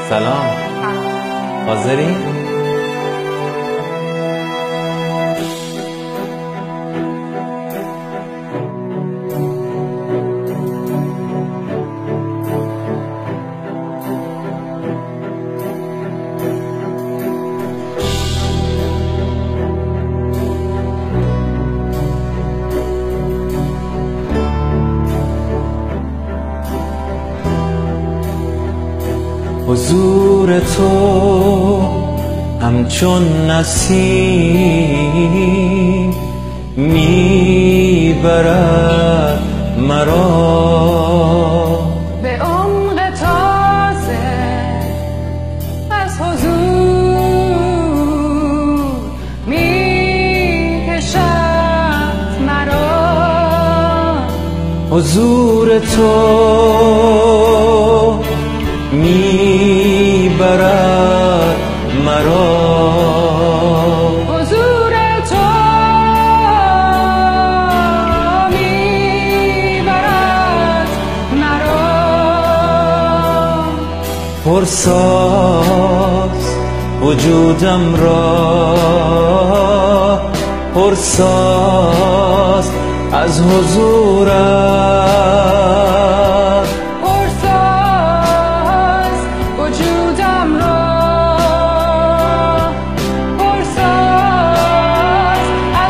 سلام. حاضری؟ حضور تو همچون نسیم میبرد مرا به عمق تازه از حضور میکشد مرا. حضور تو میبرد مرا. حضور تو میبرد مرا. پرساز وجودم را، پرساز از حضورت. پرساز وجودم را، پرساز از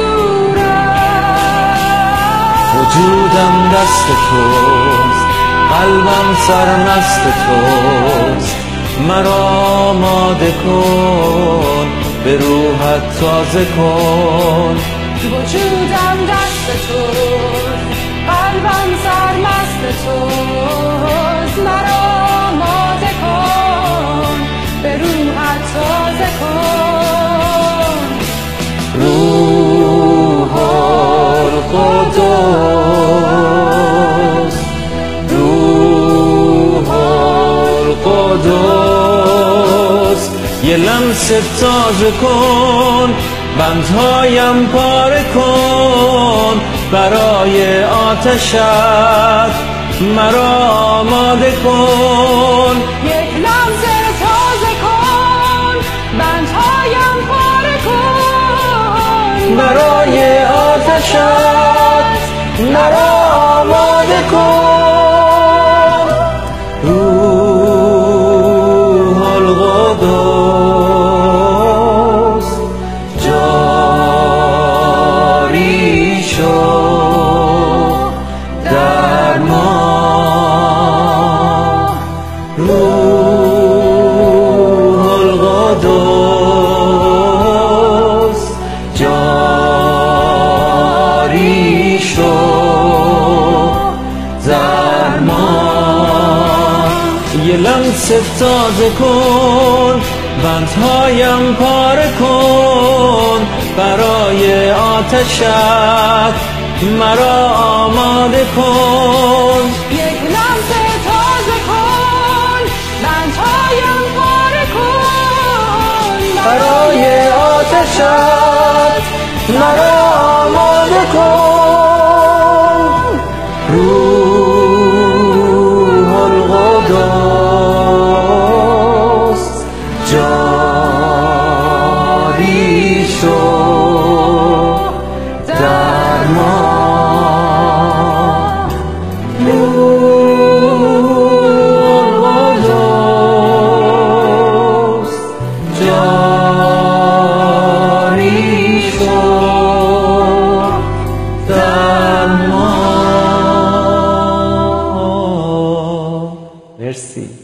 حضورت. وجودم دست توست، قلبم سرمست توست. مرا آماده کن، به روحت تازه کن. وجودم دست توست، قلبم سرمست توست. مرا آماده کن، به روحت تازه کن. روح القدس، روح القدس، یه لمس تازه کن، بندهایم پاره کن. برای آتشت مرا آماده کن. یک لمسه تازه کن، بندهایم پاره کن. برای آتشت مرا آماده کن. روح القدس جاری شو در ما. روح القدس جاری شو در ما. یه لمس تازه کن، بندهایم پاره کن. برای آتشت مرا آماده کن. یک لمسه تازه کن، بندهایم پاره کن. برای آتشت مرا آماده کن. روح القدس جاری شو در ما. روح القدس جاری شو در ما. مرسی.